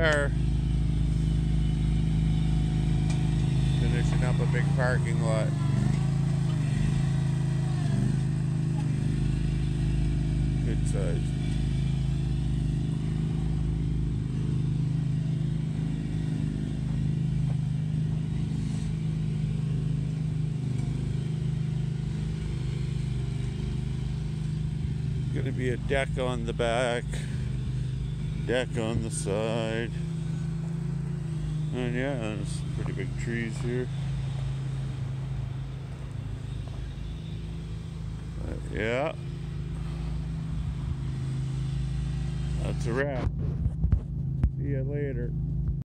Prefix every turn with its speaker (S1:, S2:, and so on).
S1: are. Finishing up a big parking lot. Good size. Gonna be a deck on the back, deck on the side, and yeah, there's pretty big trees here. Yeah, that's a wrap. See you later.